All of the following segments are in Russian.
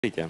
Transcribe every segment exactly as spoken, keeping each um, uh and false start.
Смотрите,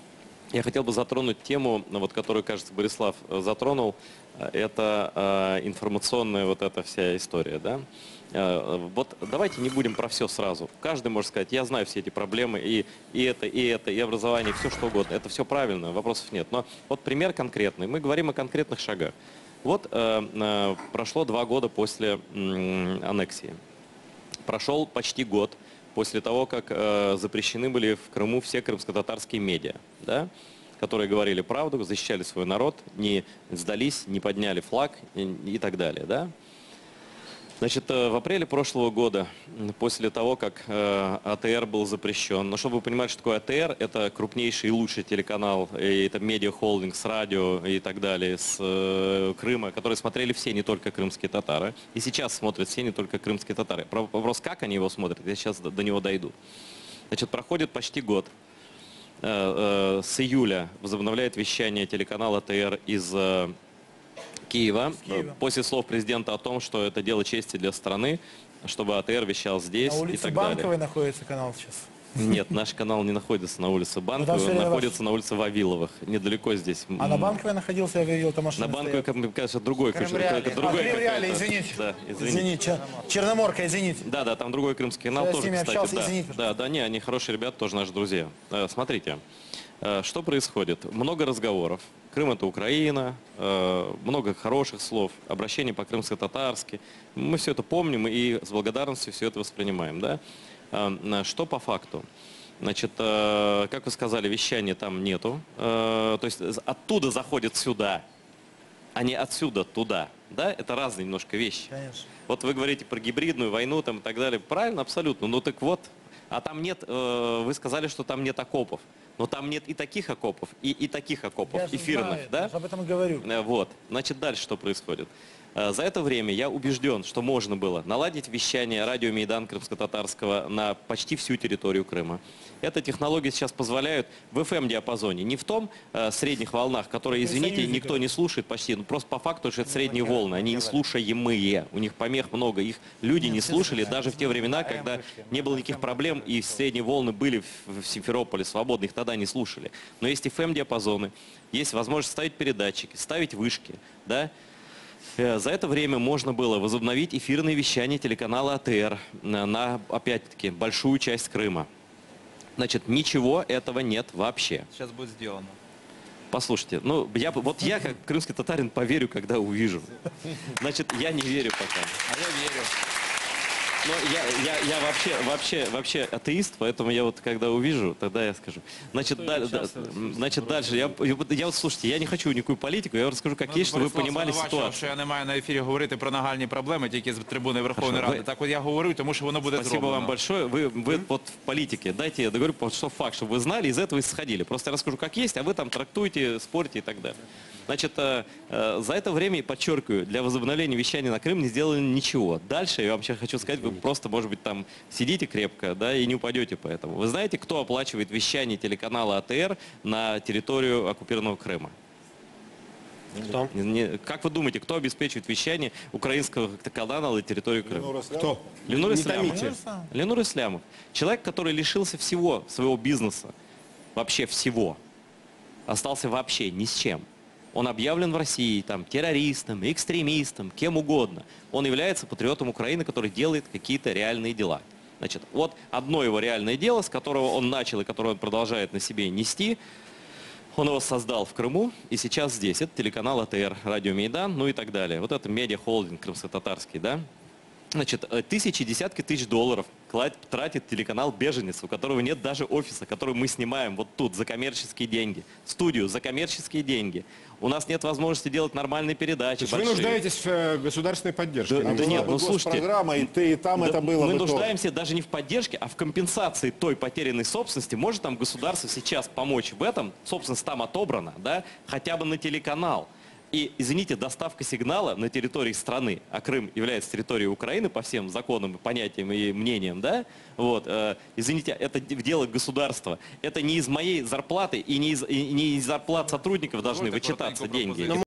я хотел бы затронуть тему, вот, которую, кажется, Борислав затронул. Это э, информационная вот эта вся история, да? Э, вот давайте не будем про все сразу. Каждый может сказать, я знаю все эти проблемы, и, и это, и это, и образование, и все что угодно. Это все правильно, вопросов нет. Но вот пример конкретный. Мы говорим о конкретных шагах. Вот э, э, прошло два года после э, аннексии. Прошел почти год после того, как э, запрещены были в Крыму все крымско-татарские медиа, да, которые говорили правду, защищали свой народ, не сдались, не подняли флаг и, и так далее. Да. Значит, э, в апреле прошлого года, после того, как э, АТР был запрещен, но чтобы вы понимали, что такое АТР, это крупнейший и лучший телеканал, и это медиа-холдинг с радио и так далее, с э, Крыма, которые смотрели все, не только крымские татары. И сейчас смотрят все, не только крымские татары. Вопрос, как они его смотрят, я сейчас до, до него дойду. Значит, проходит почти год. Э, э, с июля возобновляет вещание телеканал АТР из э, Киева, Киева, после слов президента о том, что это дело чести для страны, чтобы АТР вещал здесь на улице и так Банковой далее. находится канал сейчас. Нет, наш канал не находится на улице Банковой, он находится на улице Вавиловых, недалеко здесь. А на Банковой находился, я видел, там машина На Банковой, как кажется, другой. Это другой. А, извините. Да, извините. Извините. Черноморка, извините. Да, да, там другой крымский канал я тоже, с ними кстати. общался, Да, извините, да, да, не, они хорошие ребята, тоже наши друзья. Смотрите, что происходит? Много разговоров. Крым — это Украина, много хороших слов, обращение по-крымско-татарски. Мы все это помним и с благодарностью все это воспринимаем. Да? Что по факту? Значит, как вы сказали, вещания там нету. То есть оттуда заходят сюда, а не отсюда туда. Да? Это разные немножко вещи. Конечно. Вот вы говорите про гибридную войну там, и так далее. Правильно, абсолютно. Ну так вот, а там нет, вы сказали, что там нет окопов. Но там нет и таких окопов, и, и таких окопов, я эфирных. Знаю, да? Я об этом и говорю. Вот. Значит, дальше что происходит? За это время я убежден, что можно было наладить вещание радио Мейдан крымско-татарского на почти всю территорию Крыма. Эта технология сейчас позволяет в эф эм-диапазоне, не в том э, средних волнах, которые, извините, никто не слушает почти, ну просто по факту, что это средние волны, они не слушаемые, у них помех много, их люди не слушали даже в те времена, когда не было никаких проблем и средние волны были в, в Симферополе свободны, их тогда не слушали. Но есть эф эм-диапазоны, есть возможность ставить передатчики, ставить вышки, да. За это время можно было возобновить эфирное вещание телеканала АТР на, опять-таки, большую часть Крыма. Значит, ничего этого нет вообще. Сейчас будет сделано. Послушайте, ну, я, вот я, как крымский татарин, поверю, когда увижу. Значит, я не верю пока. А я верю. Но я, я, я вообще, вообще, вообще атеист, поэтому я вот когда увижу, тогда я скажу. Значит, да, да, значит дальше, я, я вот, слушайте, я не хочу никакую политику, я вам расскажу, как Ну, есть, чтобы ви Борислав розуміли звинувачував, ситуацію. що я не маю на ефірі говорити про нагальні проблеми, тільки з трибуни Верховної Хорошо, Ради. ви- Так от я говорю, тому що воно буде Спасибо зроблено. вам большое. Вы, вы вот в политике, дайте я договорю, что факт, чтобы вы знали, из этого исходили. Просто я расскажу, как есть, а вы там трактуете, спорите и так далее. Значит, э, э, за это время, подчеркиваю, для возобновления вещания на Крым не сделали ничего. Дальше, я вам сейчас хочу сказать, вы просто, может быть, там сидите крепко, да, и не упадете поэтому. Вы знаете, кто оплачивает вещание телеканала АТР на территорию оккупированного Крыма? Кто? Не- как вы думаете, кто обеспечивает вещание украинского канала на территории Крыма? Кто? Ленур Не Ислямов. томите. Ленур Ислямов. Человек, который лишился всего своего бизнеса, вообще всего, остался вообще ни с чем. Он объявлен в России там, террористом, экстремистом, кем угодно. Он является патриотом Украины, который делает какие-то реальные дела. Значит, вот одно его реальное дело, с которого он начал и которое он продолжает на себе нести, он его создал в Крыму, и сейчас здесь. Это телеканал АТР, радио Мейдан, ну и так далее. Вот это медиа-холдинг крымско-татарский, да? Значит, тысячи, десятки тысяч долларов тратит телеканал «Беженец», у которого нет даже офиса, который мы снимаем вот тут за коммерческие деньги. Студию за коммерческие деньги. У нас нет возможности делать нормальные передачи. Вы нуждаетесь в э, государственной поддержке. Да, да нет, ну слушайте. Программа, и ты, и там Да, это было мы бы нуждаемся даже не в поддержке, а в компенсации той потерянной собственности. Может там государство сейчас помочь в этом? Собственность там отобрана, да? Хотя бы на телеканал. И, извините, доставка сигнала на территории страны, а Крым является территорией Украины по всем законам, понятиям и мнениям, да, вот, э, извините, это дело государства. Это не из моей зарплаты и не из, и не из зарплат сотрудников должны Позвольте вычитаться коротеньку деньги. пропозицію.